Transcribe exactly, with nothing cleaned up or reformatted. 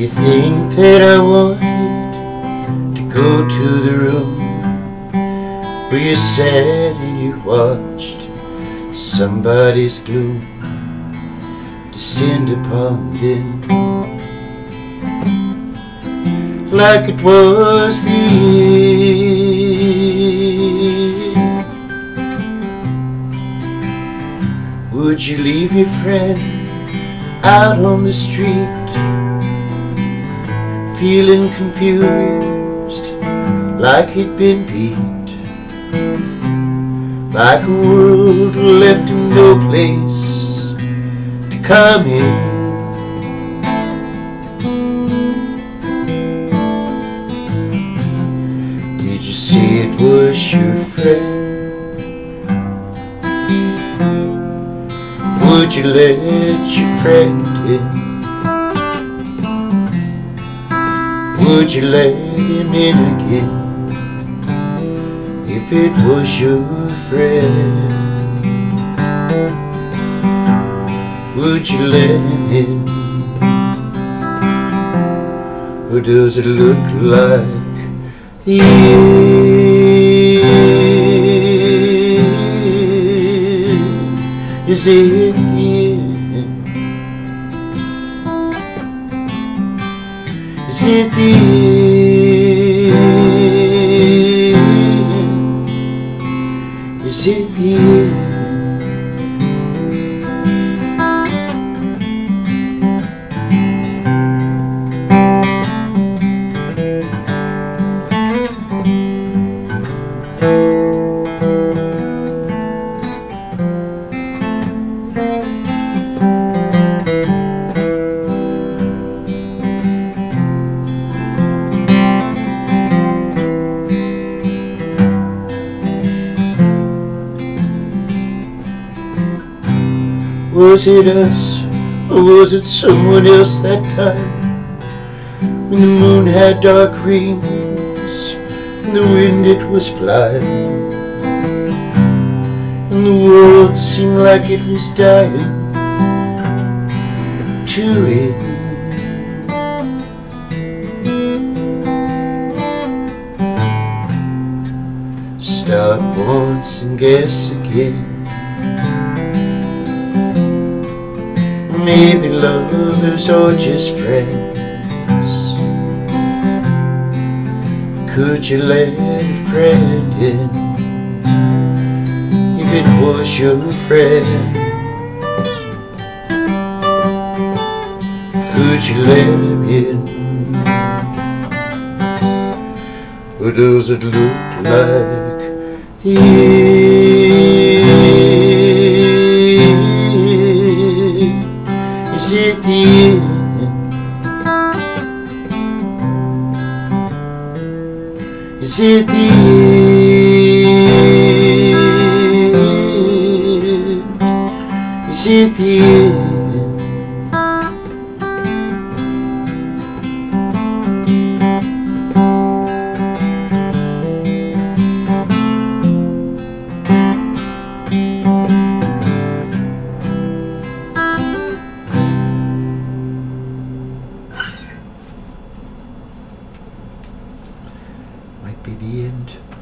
think that I wanted to go to the room where you sat and you watched somebody's gloom descend upon them, like it was the end. Would you leave your friend out on the street, feeling confused, like he'd been beat, like a world left him no place to come in? Did you see it was your friend? Would you let your friend in? Would you let him in again if it was your friend? Would you let him in? Or does it look like the end? Is it the end? Is it the end? Is it the end? Was it us, or was it someone else that time, when the moon had dark rings and the wind it was flying, and the world seemed like it was dying to end? Start once and guess again. Maybe lovers or just friends. Could you let a friend in if it was your friend? Could you let him in? Or does it look like the end? Is it the end? Is it the end? Is it the end? Might be the end.